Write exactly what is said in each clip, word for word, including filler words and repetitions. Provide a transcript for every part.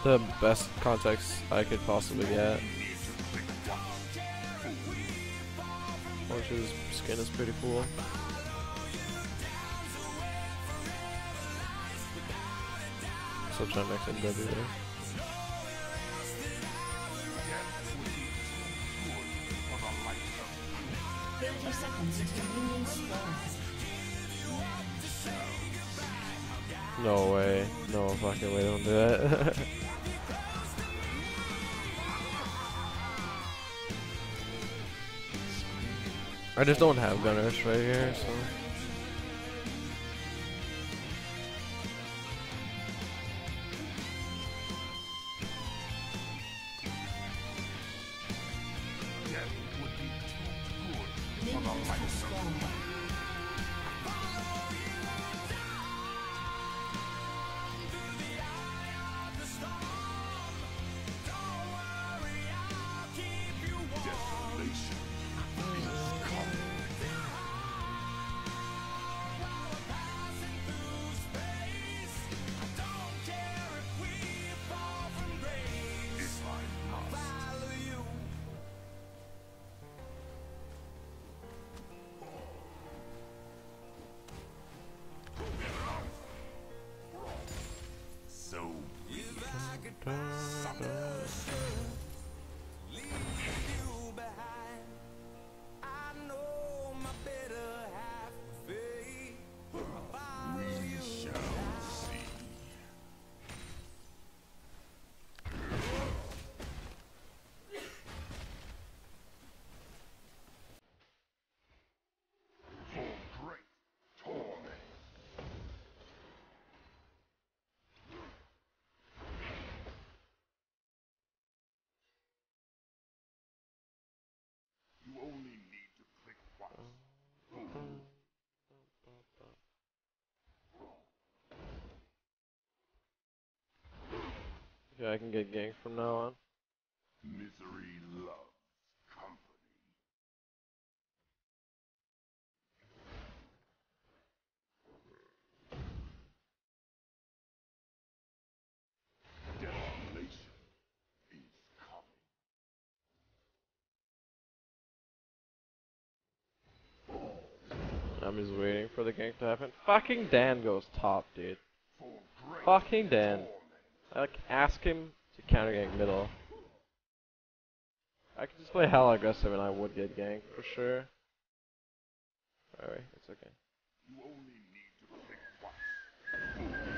the best context I could possibly get. Orange's skin is pretty cool. Still trying to mix in W there. thirty seconds until minions spawn. No way. No fucking way, don't do that. I just don't have gunners right here, so. Yeah, I can get ganked from now on. Misery loves company. Desolation is coming. I'm just waiting for the gank to happen. Fucking Dan goes top, dude. For great Fucking Dan. torment. I like ask him to counter gank middle. I could just play hella aggressive and I would get ganked for sure. Alright, it's okay. You only need to click once.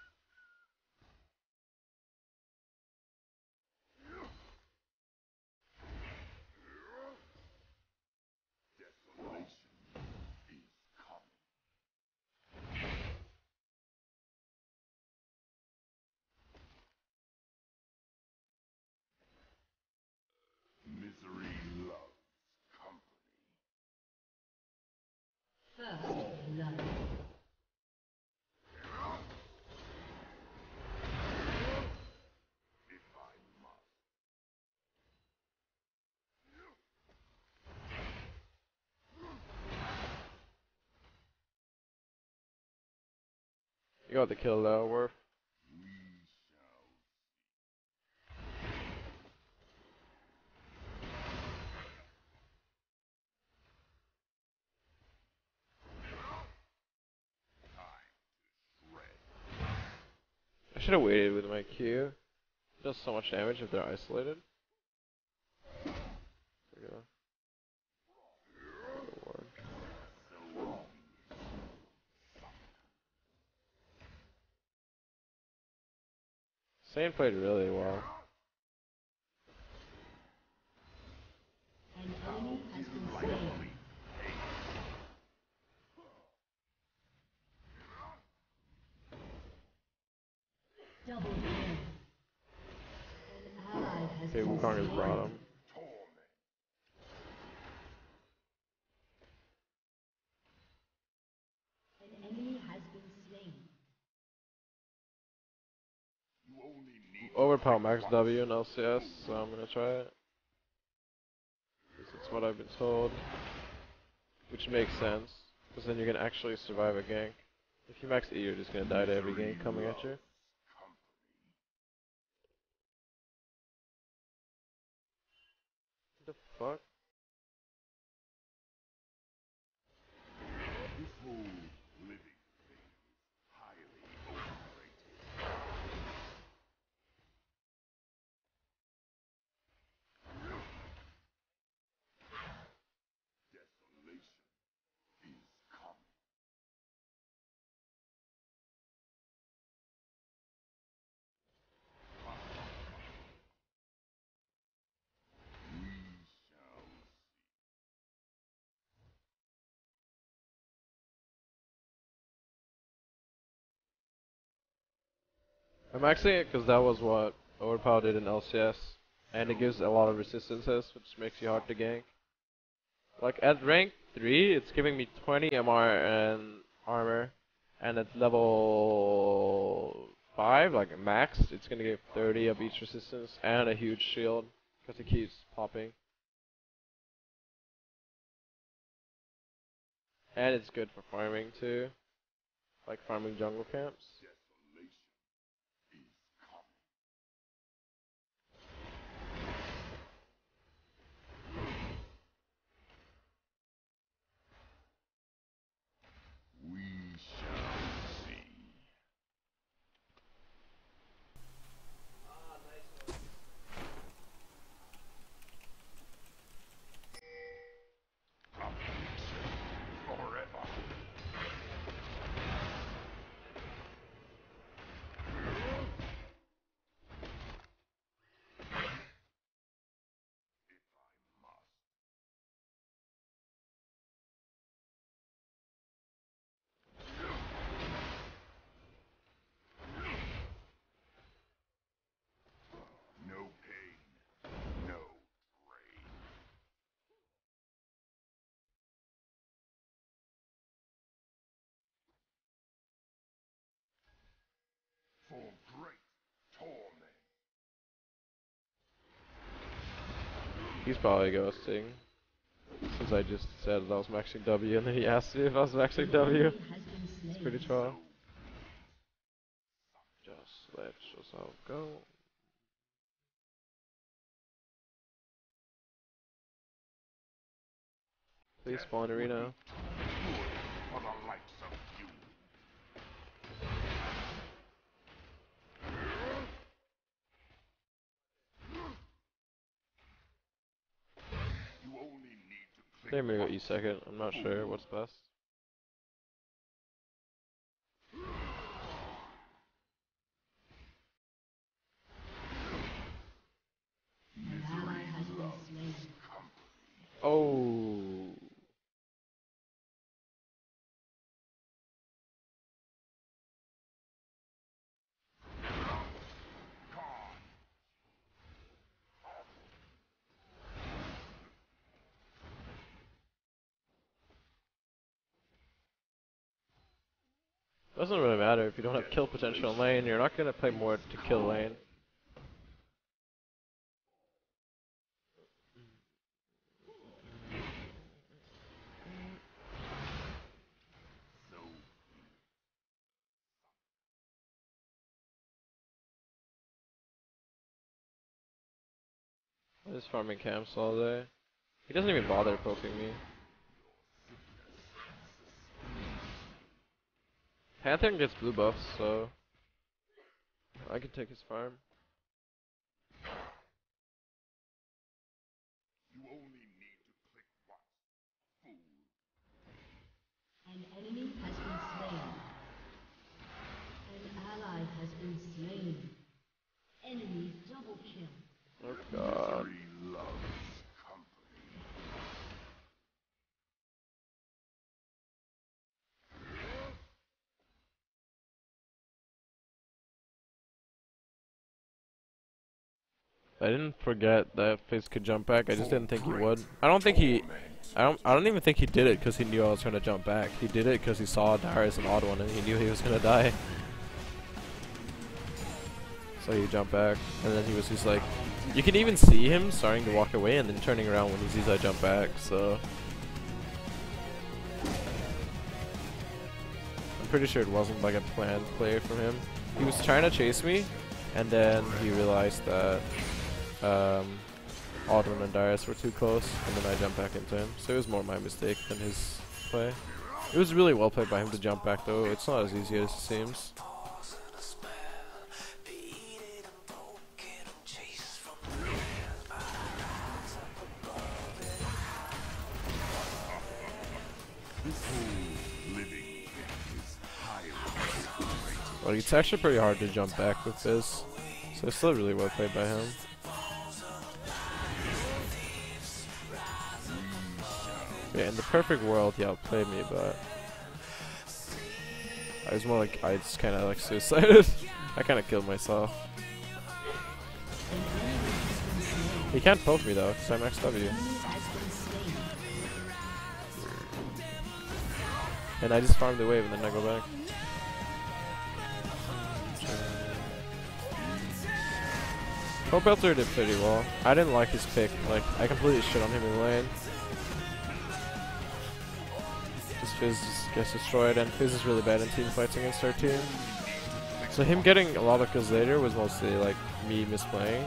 Desolation is coming. Misery loves company. First blood. If I must. You got the kill though, Worf. We shall time to shred. I should have waited with my Q. It does so much damage if they're isolated. There we go. Good work. Sane played really well. An enemy has been slain. Double kill. An ally has Okay, been Wukong is slain. bottom. Torment. An enemy has been slain. You only need Overpower max W in L C S, so I'm gonna try it. Because it's what I've been told. Which makes sense, because then you can actually survive a gank. If you max E, you're just gonna die to every gank coming at you. fuck? This whole living thing is highly overrated. Desolation is coming. We shall see. I'm maxing it because that was what Overpower did in L C S, and it gives a lot of resistances, which makes you hard to gank. Like at rank three, it's giving me twenty M R and armor, and at level five, like max, it's gonna give thirty of each resistance and a huge shield because it keeps popping. And it's good for farming too, like farming jungle camps. Desolation is coming. We shall see. Affliction forever. If I must. No pain, no drain. For great torment. He's probably ghosting, since I just said that I was maxing W, and then he asked me if I was maxing W. Enemy has been It's slain. pretty troll. Just let yourself go. Please spawn arena. Good for the likes of you. You only need to click They may go once. E second. I'm not sure what's best. An ally has been slain. Oh. Doesn't really matter if you don't have kill potential in lane. You're not gonna play more to kill lane. I'm just farming camps all day. He doesn't even bother poking me. Pantheon gets blue buffs, so I can take his farm. You only need to click once. Fool. An enemy has been slain. An ally has been slain. Enemy double kill. Oh god. Misery loves company. I didn't forget that Fizz could jump back. I just didn't think he would. I don't think he. I don't. I don't even think he did it because he knew I was gonna jump back. He did it because he saw Darius and odd one and he knew he was gonna die. So he jumped back, and then he was just like, you can even see him starting to walk away and then turning around when he sees I jump back. So I'm pretty sure it wasn't like a planned play from him. He was trying to chase me, and then he realized that um, Audron and Darius were too close, and then I jumped back into him. So it was more my mistake than his play. It was really well played by him to jump back though. It's not as easy as it seems. Like, it's actually pretty hard to jump back with this, so it's still really well played by him. Yeah, in the perfect world, he outplayed me, but I was more like, I just kind of like suicided. I kind of killed myself. He can't poke me though, because I'm X W. And I just farmed the wave and then I go back. Popelter did pretty well. I didn't like his pick. Like, I completely shit on him in lane. His Fizz just gets destroyed, and Fizz is really bad in team fights against our team. So him getting a lot of kills later was mostly like me misplaying.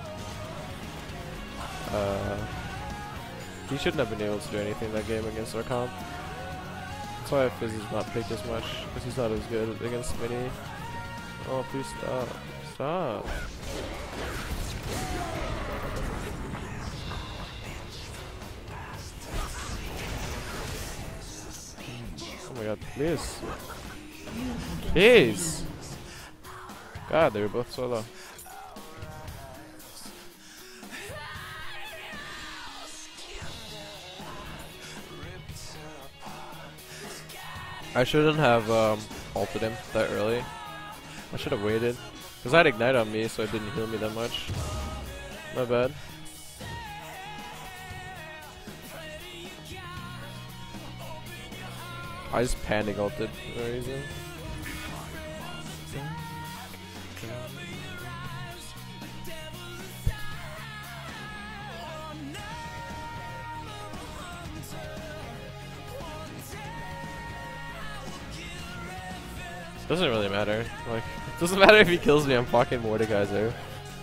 Uh, he shouldn't have been able to do anything that game against our comp. That's why Fizz is not picked as much, because he's not as good against Mini. Oh, please stop. Stop. Oh my god, please. Please! God, they were both so low. I shouldn't have um, ulted him that early. I should have waited. Because I had Ignite on me, so it didn't heal me that much. My bad. I just panic ulted for no reason. Doesn't really matter. Like, it doesn't matter if he kills me, I'm fucking Mordekaiser.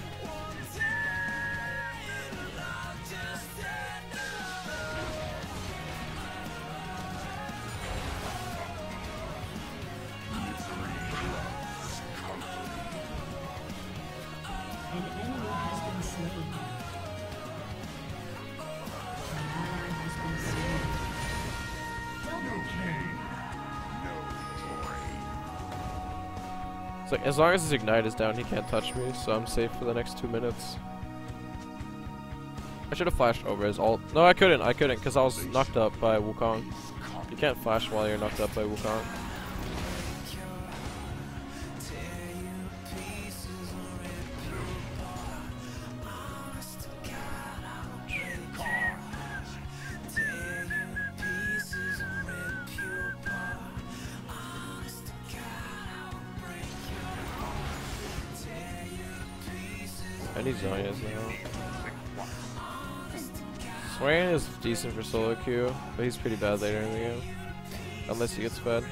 It's like, as long as his Ignite is down, he can't touch me, so I'm safe for the next two minutes. I should have flashed over his ult. No, I couldn't, I couldn't, because I was knocked up by Wukong. You can't flash while you're knocked up by Wukong. I need Zhonya's now. Swain is decent for solo queue, but he's pretty bad later in the game. Unless he gets fed.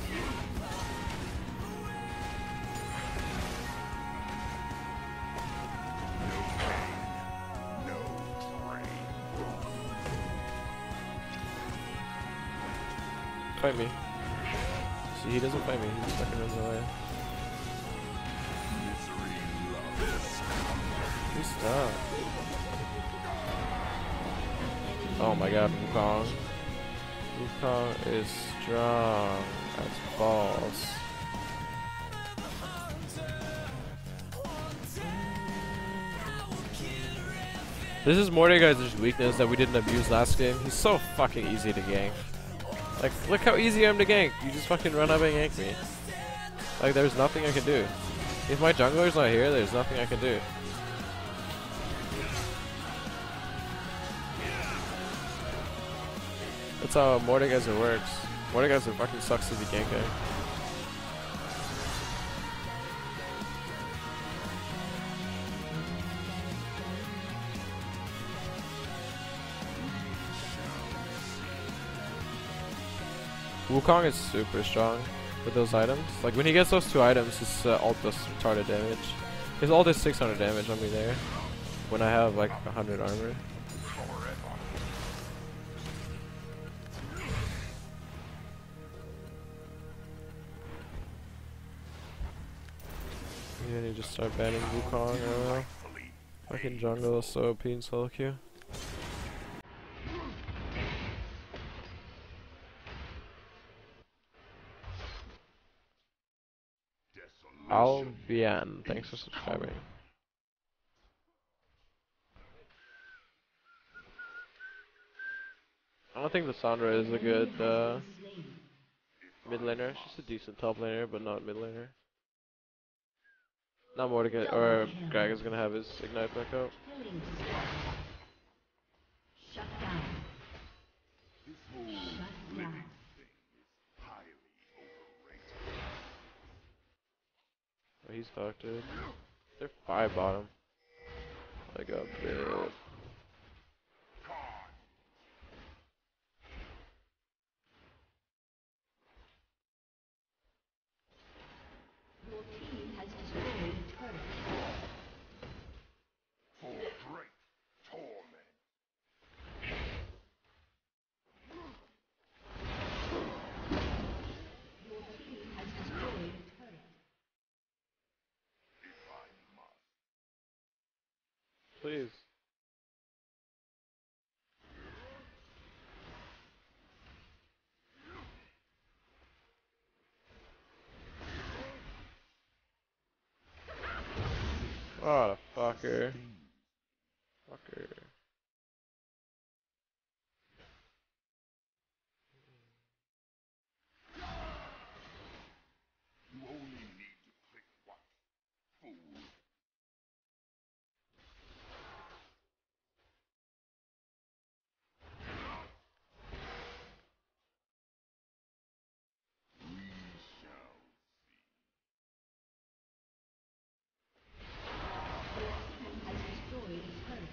Fight me. See, he doesn't fight me, he just fucking runs away. Please stop. Oh my god, Wukong. Wukong is strong as balls. This is Mordekaiser's weakness that we didn't abuse last game. He's so fucking easy to gank. Like, look how easy I am to gank. You just fucking run up and gank me. Like, there's nothing I can do. If my jungler's not here, there's nothing I can do. That's how Mordekaiser works. Mordekaiser fucking sucks to be ganking. Wukong is super strong with those items. Like, when he gets those two items, his uh, ult does retarded damage. His ult is six hundred damage on me there, when I have like one hundred armor. Maybe I need to just start banning Wukong, I don't know. Fucking jungle is so O P in solo queue. Albion, thanks for subscribing. I don't think the Sandra is a good uh, mid laner. She's a decent top laner, but not mid laner. Not more to get, or Greg is gonna have his ignite back up. Shut down. Shut down. Oh, he's fucked, dude. They're five bottom. Like a bit. Your team has destroyed a turret. For great torment. Your team has destroyed a turret. If I must. Please. Oh, the fucker. Fucker. You only need to click what? Fool. We shall see. Your team has destroyed a turret.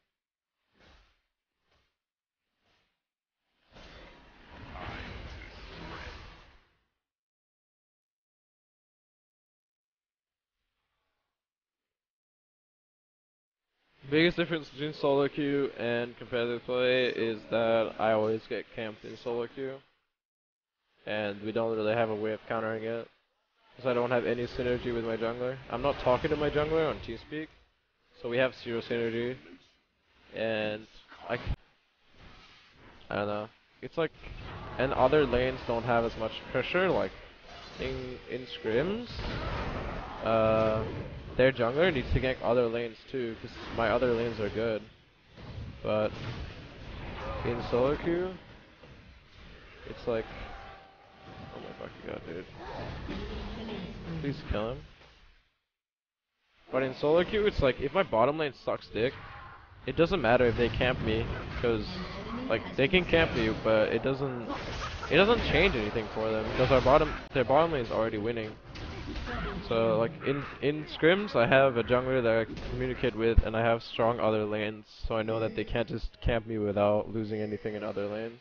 Biggest difference between solo queue and competitive play is that I always get camped in solo queue. And we don't really have a way of countering it. Because I don't have any synergy with my jungler. I'm not talking to my jungler on TeamSpeak. So we have zero synergy. And I, I don't know. It's like, and other lanes don't have as much pressure. Like in in scrims, uh, their jungler needs to gank other lanes too, because my other lanes are good. But in solo queue, it's like, oh my fucking god, dude! Please kill him. But in solo queue, it's like if my bottom lane sucks dick, it doesn't matter if they camp me, because like they can camp me, but it doesn't it doesn't change anything for them because our bottom their bottom lane is already winning. So like in in scrims, I have a jungler that I can communicate with, and I have strong other lanes, so I know that they can't just camp me without losing anything in other lanes.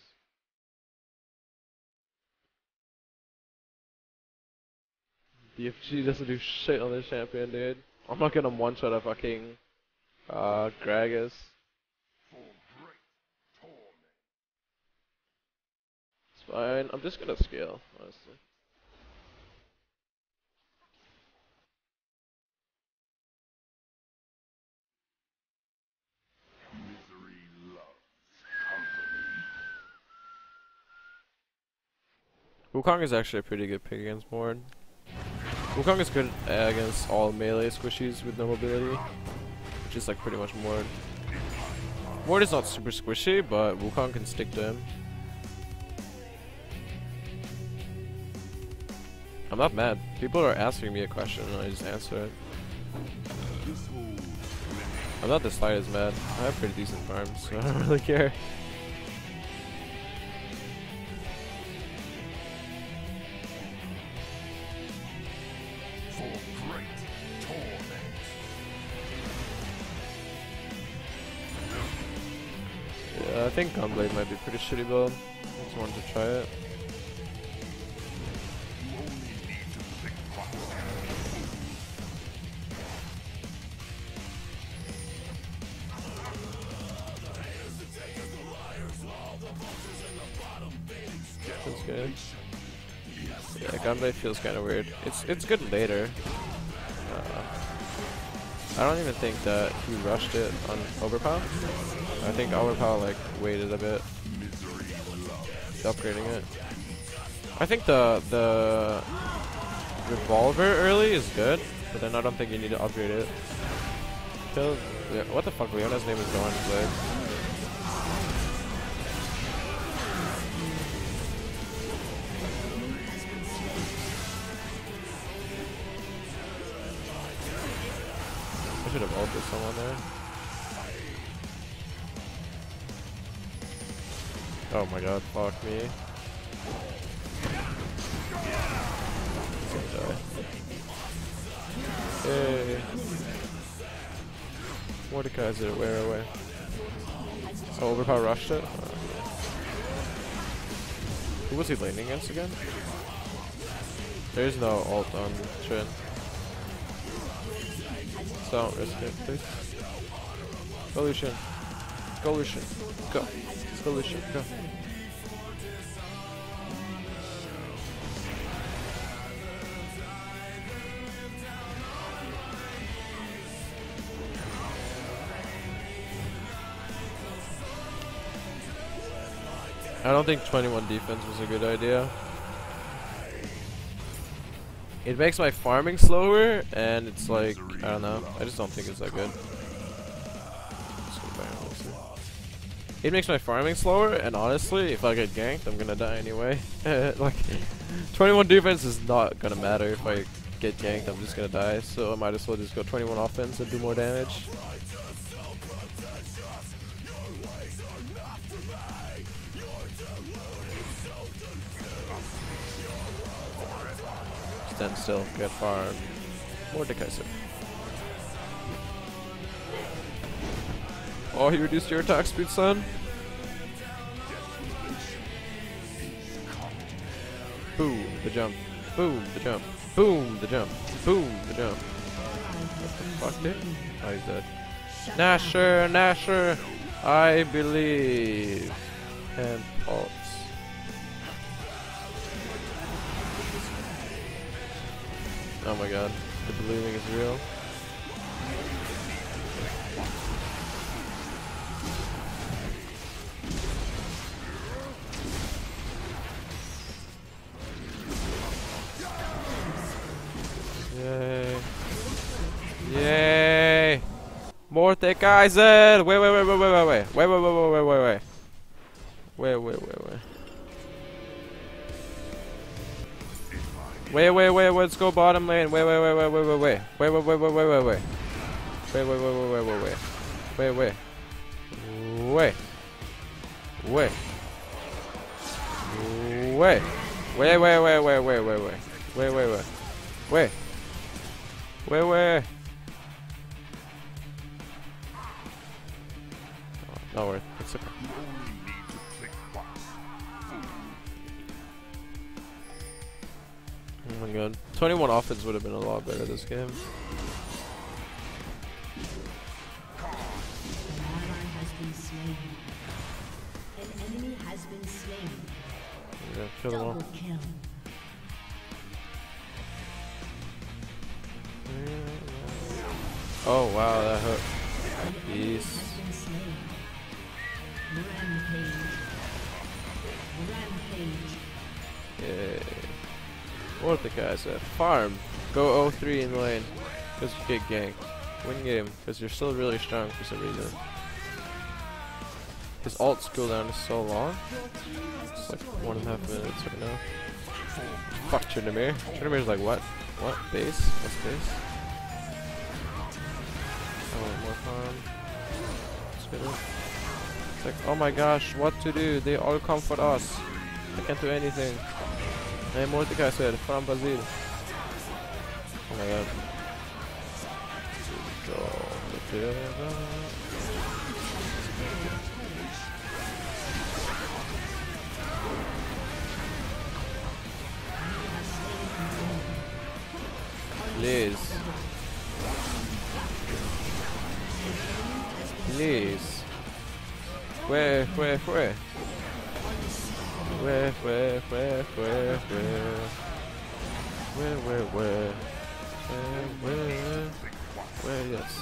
D F G doesn't do shit on this champion, dude. I'm not gonna one shot a fucking uh Gragas. For great torment. It's fine. I'm just gonna scale, honestly. Misery loves company. Wukong is actually a pretty good pick against Mord. Wukong is good uh, against all melee squishies with no mobility, which is like pretty much Mord. Mord is not super squishy, but Wukong can stick to him. I'm not mad. People are asking me a question and I just answer it. I'm not the slightest mad. I have pretty decent farms, so I don't really care. For great torment. Yeah, I think Gunblade might be pretty shitty build. I just wanted to try it. You only need to click what? Feels good. Yeah, Gunblade feels kind of weird. It's it's good later. Uh, I don't even think that he rushed it on Overpower. I think Overpower like waited a bit, upgrading it. I think the the revolver early is good, but then I don't think you need to upgrade it. Kill, yeah, what the fuck? Leona's name is going to play. I should have ulted someone there. Oh my god, fuck me. He's gonna die. Hey. Mordekai's it, where away? Oh, Overpower rushed it? Oh, okay. Who was he laning against again? There's no ult on Trin. So don't risk it, please. Go Lucian. Go Lucian. Go. Let's go Lucian. Go. I don't think twenty-one defense was a good idea. It makes my farming slower, and it's like, I don't know, I just don't think it's that good. It makes my farming slower, and honestly, if I get ganked, I'm gonna die anyway. Like, twenty-one defense is not gonna matter if I get ganked, I'm just gonna die, so I might as well just go twenty-one offense and do more damage. Stand still, get farm. Mordekaiser. Oh, he reduced your attack speed, son. Boom, the jump. Boom, the jump. Boom, the jump. Boom, the jump. What the fuck, dude? Oh, he's dead. Nasher, Nasher, I believe. And pulse. Oh my god, the believing is real. Yay. Yay. Mordekaiser! Wait, wait, wait, wait, wait, wait, wait, wait, wait, wait, wait, wait, wait. Wait, wait, wait, wait. Wait, wait, wait, let's go bottom lane. Wait, wait, wait, wait, wait, wait, wait. Wait, wait, wait, wait, wait, wait, wait. Wait, wait, wait, wait, wait, wait, wait. Wait, wait. Wait. Wait. Wait. Wait, wait, wait, wait, wait, wait, wait. Wait, wait, wait. Wait. Wait, wait. Oh, no worries. It's okay. Oh my god. twenty-one offense would have been a lot better this game. An ally has been slain. An enemy has been slain. Yeah, kill them all. Double kill. Oh wow, that hurt. Jeez. Has been slain. Rampage. Rampage. Yeah. What the guy said? Farm. Go oh three in lane. Because you get ganked. Win game. Because you're still really strong for some reason. His alt's cooldown is so long. It's like one and a half minutes right now. Fuck Tryndamere. Tryndamere's like, what? What? Base? What's base? I want more farm. Let's get it. It's like, oh my gosh, what to do? They all come for us. I can't do anything. Hey, Mordekaiser from Brazil. Oh my god. Please. Please. Where, where, where? Where, where, where, where, where? Where, where, where? Where, where? Well, yes.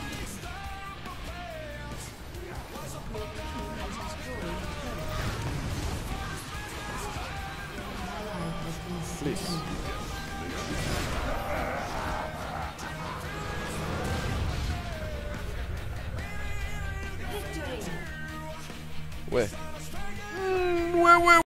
Please. Where? Mm, where, where?